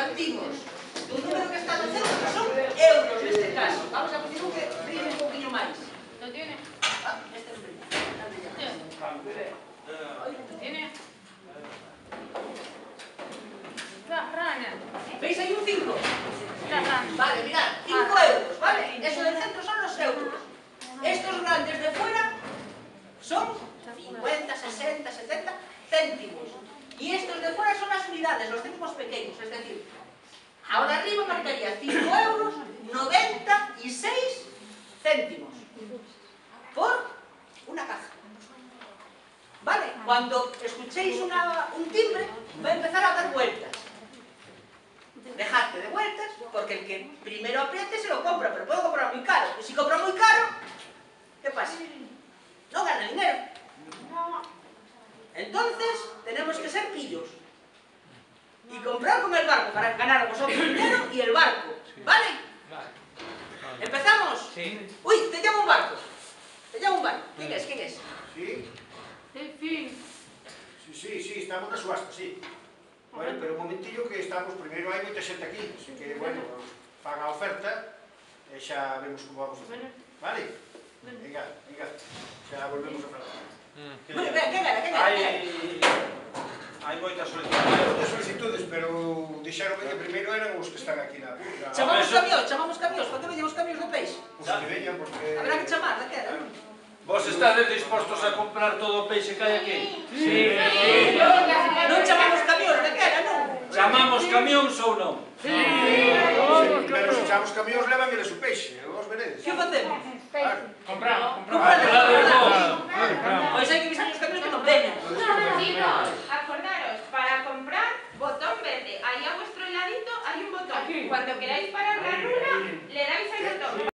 partimos dun número que está no centro, que son euros neste caso. Vamos a pedir un que brille un poquinho máis. ¿Lo tiene? Este non brilla. ¿Lo tiene? La rana. ¿Veis aí un 5? La rana. Vale, mirad, 5 euros, ¿vale? Eso del centro son los euros. Estos grandes de fuera son 50, 60, 70 céntimos. Y estos de fuera son las unidades, los céntimos pequeños. Es decir, ahora arriba marcaría 5 euros 96 céntimos por una caja. ¿Vale? Cuando escuchéis un timbre, va a empezar a dar vueltas. Dejadte de vueltas, porque el que primero apriete se lo compra, pero puede comprar muy caro. Y si compra muy caro, ¿qué pasa? No gana dinero. Entonces, tenemos que ser pillos. Y comprar con el barco para ganar a vosotros dinero y el barco. ¿Vale? ¿Empezamos? Sí. Uy, te llamo un barco. Te llamo un barco. ¿Quién es? ¿Quién es? Sí, Delfín. sí, estamos na subasta, sí. Bueno, pero un momentillo que estamos, primeiro hai moita xente aquí, así que, bueno, fan a oferta e xa vemos como vamos a facer. Vale? Venga, xa volvemos a falar. Bueno, ¿qué gana? Hai moitas solicitudes. Moitas solicitudes, pero dixeronme que primeiro eran os que están aquí na... Chamamos camións, para que veñan os camións de peixe. Os que veñan, porque... Habrá que chamar, daquela, non? Vos estades dispostos a comprar todo o peixe que hai aquí? Sí. Non chamamos camións daquela, non? Chamamos camións ou non? Sí, pero se chamamos camións levan eles o peixe, vos veredes. Que facemos? Compramos. Pois hai que avisar os camións que non veñan. Chicos, acordaros, para comprar, botón verde. Ahí a vuestro ladito hay un botón. Cuando queráis parar la rula, le dais al botón.